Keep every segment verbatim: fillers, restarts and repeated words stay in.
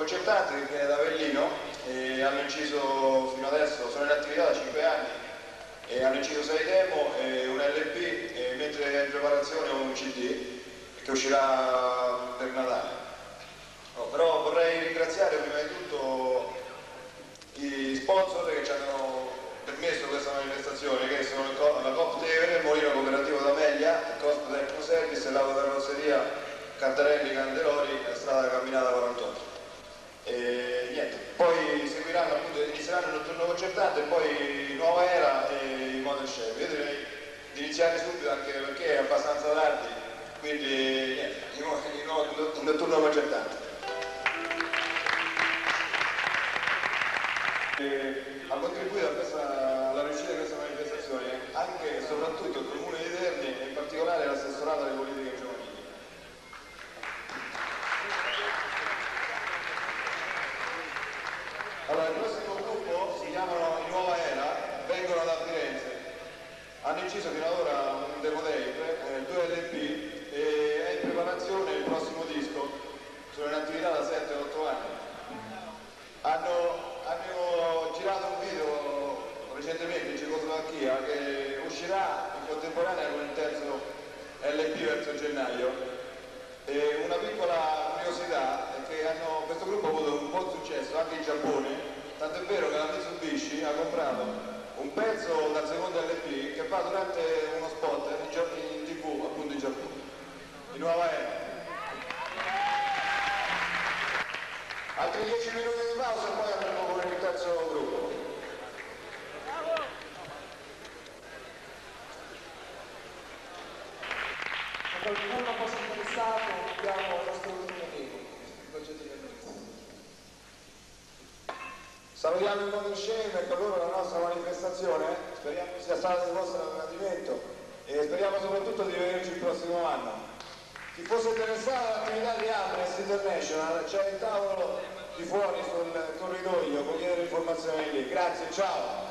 concertante che viene da Avellino e hanno inciso fino adesso, sono in attività da cinque anni e hanno inciso sei demo e un L P, e mentre è in preparazione un C D che uscirà per Natale. No, però vorrei ringraziare prima di tutto gli sponsor che ci hanno permesso questa manifestazione, che sono la Coop Tevere, il Molino Cooperativo d'Amelia, il Cost Tecno Service e l'Auto Carrozzeria Cantarelli Candelori, strada camminata quarantotto. E niente, poi seguiranno, appunto, inizieranno il notturno concertante e poi Nuova Era e il Model Chef. Io direi di iniziare subito anche perché è abbastanza tardi, quindi niente, il notturno concertante. E ha contribuito a questa, alla riuscita di questa manifestazione anche e soprattutto il Comune di Terni e in particolare l'assessorato alle politiche giovanili. Allora, il prossimo gruppo si chiamano i Nuova Era, vengono da Firenze, hanno inciso fino ad ora un demo tape, eh, due L P e è in preparazione il prossimo disco, sono in attività da sette otto anni. Hanno, hanno girato un video recentemente in Cecoslovacchia che uscirà in contemporanea con il terzo L P verso gennaio. E una piccola curiosità è che hanno, questo gruppo ha avuto un buon successo anche in Giappone, tanto è vero che la Mitsubishi ha comprato un pezzo dal secondo L P che va durante uno spot in, in tv appunto in Giappone, in Nuova Era. Altri dieci minuti di pausa e poi andremo con il terzo gruppo. Se qualcuno fosse interessato, abbiamo il nostro ultimo amico, il progetto di Venezia. Salutiamo il Model Chef e con loro la nostra manifestazione, speriamo sia stato il vostro gradimento e speriamo soprattutto di vederci il prossimo anno. Chi fosse interessato all'attività di Amnesty International c'è il tavolo di fuori sul corridoio, cogliete le informazioni lì. Grazie, ciao!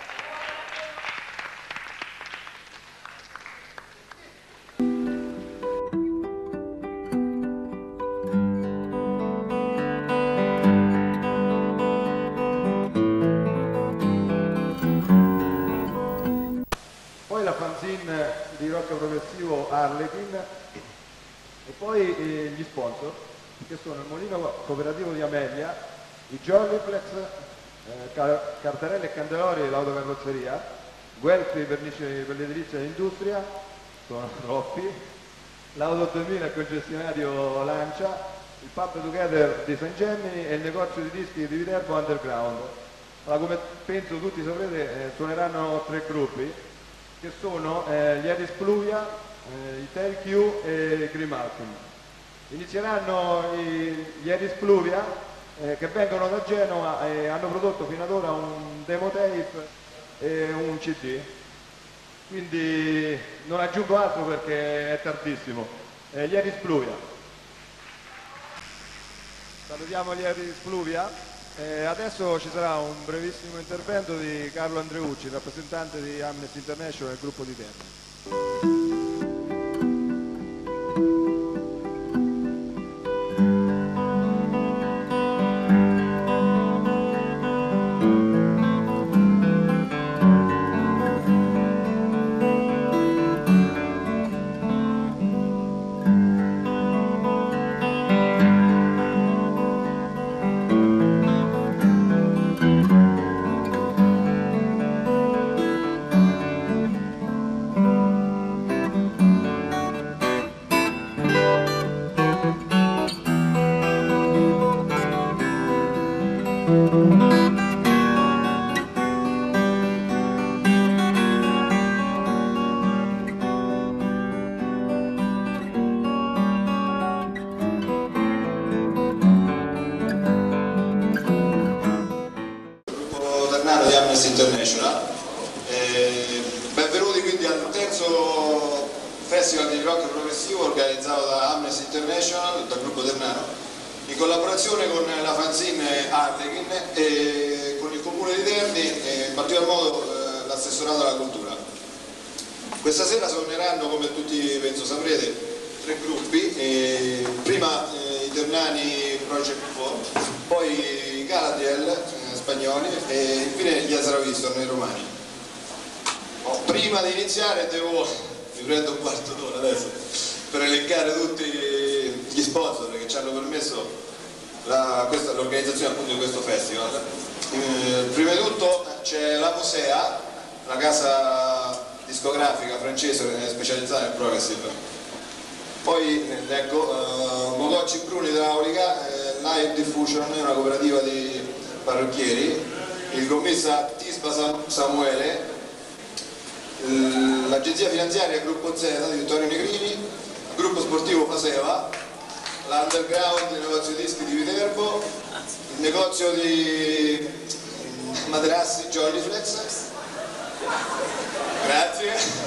Poi la fanzine di rock progressivo Harlequin e poi eh, gli sponsor che sono il Molino Cooperativo di Amelia, i Jollyflex, eh, Car Cartarelli e Candelori, l'autocarrozzeria, Guelfi per l'edilizia e l'industria, sono troppi, l'Auto duemila, il concessionario Lancia, il Pub Together di San Gemini e il negozio di dischi di Viterbo Underground. Allora, come penso tutti saprete, eh, suoneranno tre gruppi che sono eh, gli Eris Pluvia, eh, i Tail Q e i Grimalkin. Inizieranno i, gli Eris Pluvia eh, che vengono da Genova e hanno prodotto fino ad ora un demo tape e un C D, quindi non aggiungo altro perché è tardissimo. Eh, gli Eris Pluvia. Salutiamo gli Eris Pluvia. Eh, adesso ci sarà un brevissimo intervento di Carlo Andreucci, rappresentante di Amnesty International e gruppo di Terni. Di Amnesty International. Eh, benvenuti quindi al terzo festival di rock progressivo organizzato da Amnesty International, dal gruppo Ternano, in collaborazione con la fanzine Harlequin e con il comune di Terni e in particolar modo eh, l'assessorato alla cultura. Questa sera suoneranno, come tutti penso saprete, tre gruppi, e prima eh, i Ternani Project quattro, poi i Galadriel eh, spagnoli e infine gli Azaravistor nei romani. Oh, prima di iniziare devo, mi prendo un quarto d'ora adesso per elencare tutti gli sponsor che ci hanno permesso l'organizzazione appunto di questo festival. Eh, prima di tutto c'è la Musea, una casa discografica francese specializzata nel progressive. Poi ecco, uh, Mogocci Bruni Idraulica, eh, Live Diffusion è una cooperativa di parrucchieri, il gommista Tisba Sam Samuele, l'agenzia finanziaria Gruppo Z di Vittorio Negrini, il gruppo sportivo Faseva, l'Underground, il negozio di dischi di Viterbo, il negozio di materassi Jollyflex, grazie.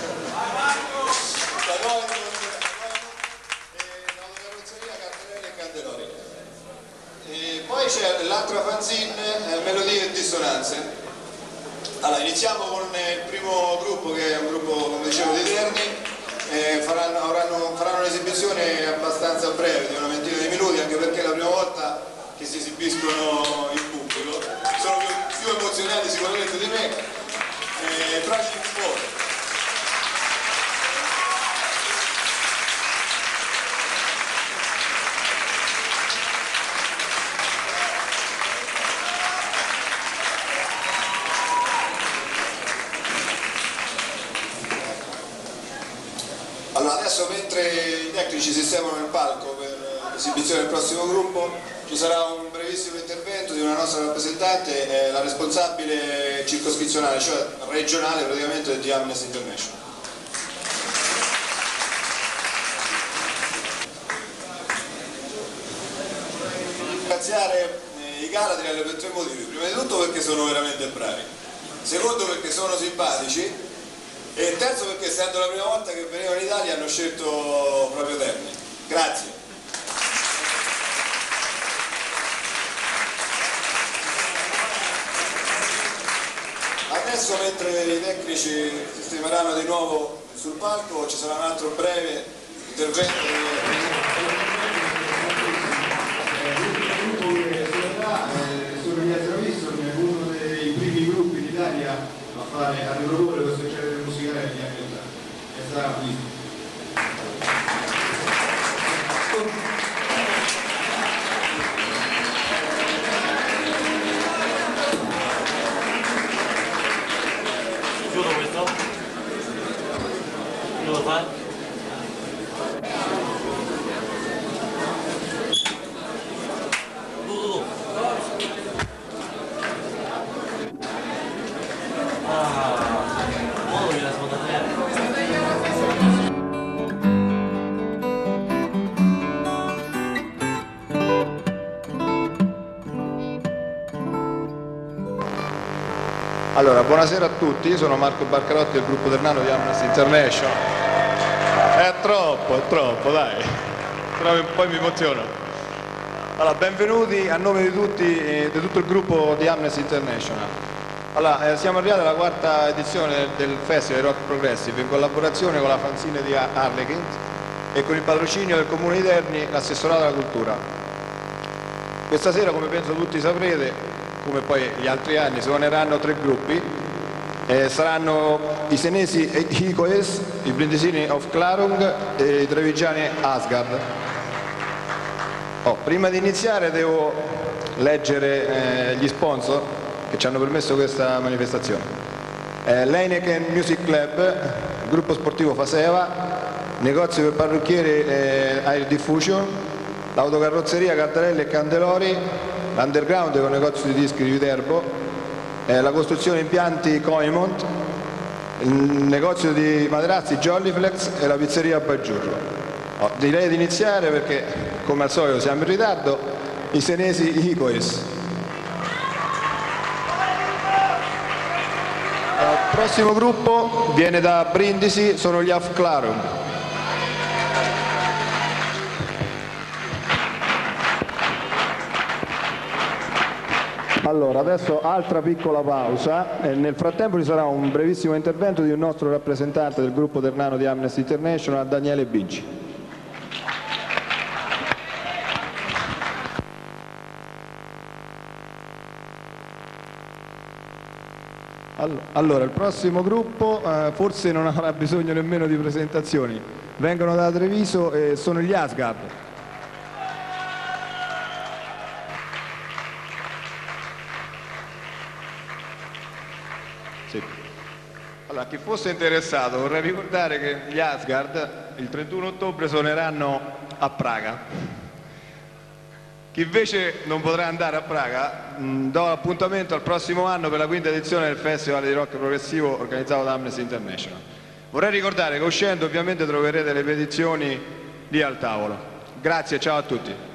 E poi c'è l'altra fanzine, eh, Melodie e Dissonanze. Allora, iniziamo con il primo gruppo, che è un gruppo, come dicevo, di Terni. Eh, faranno, avranno, faranno un'esibizione abbastanza breve, di una ventina di minuti, anche perché è la prima volta che si esibiscono in pubblico. Sono più, più emozionati sicuramente di me. Eh, Project Four. Allora, adesso mentre i tecnici sistemano il palco per l'esibizione del prossimo gruppo, ci sarà un brevissimo intervento di una nostra rappresentante, eh, la responsabile circoscrizionale, cioè regionale praticamente di Amnesty International. Ringraziare eh, i Galadriel per tre motivi. Prima di tutto perché sono veramente bravi, secondo perché sono simpatici, e terzo perché essendo la prima volta che venivano in Italia hanno scelto proprio Terni. Grazie. Adesso mentre i tecnici sistemeranno di nuovo sul palco ci sarà un altro breve intervento. Sono gli Azaravistor, uno dei primi gruppi d'Italia a fare, a riproporre questo genere musicale negli anni ottanta. E sarà qui. Chiudo questo? Chiudo qua? Allora, buonasera a tutti, io sono Marco Barcarotti del gruppo Ternano di Amnesty International. È troppo, è troppo, dai, poi mi emoziono. Allora, benvenuti a nome di tutti, eh, di tutto il gruppo di Amnesty International. Allora, eh, siamo arrivati alla quarta edizione del Festival di Rock Progressive in collaborazione con la fanzine di Harlequin e con il patrocinio del Comune di Terni, l'assessorato alla cultura. Questa sera, come penso tutti saprete, come poi gli altri anni, suoneranno tre gruppi, eh, saranno i senesi Icoes, i brindisini of Clarung e i trevigiani Asgard. Oh, prima di iniziare devo leggere eh, gli sponsor che ci hanno permesso questa manifestazione. Eh, L'Heineken Music Club, gruppo sportivo Faseva, negozio per parrucchieri eh, Air Diffusion, l'autocarrozzeria Cardarelli e Candelori, l'Underground che è un negozio di dischi di Viterbo, eh, la costruzione impianti Coimont, il negozio di materassi Jollyflex e la pizzeria Baggiurro. Oh, direi di iniziare perché, come al solito, siamo in ritardo. I senesi Icoes. Il prossimo gruppo viene da Brindisi, sono gli Afclarum. Allora, adesso altra piccola pausa e nel frattempo ci sarà un brevissimo intervento di un nostro rappresentante del gruppo ternano di Amnesty International, Daniele Biggi. Allora, il prossimo gruppo eh, forse non avrà bisogno nemmeno di presentazioni. Vengono da Treviso e sono gli Asgard. Sì. Allora, chi fosse interessato, vorrei ricordare che gli Asgard il trentuno ottobre suoneranno a Praga. Chi invece non potrà andare a Praga, mh, do appuntamento al prossimo anno per la quinta edizione del Festival di Rock Progressivo organizzato da Amnesty International. Vorrei ricordare che uscendo ovviamente troverete le petizioni lì al tavolo. Grazie, ciao a tutti.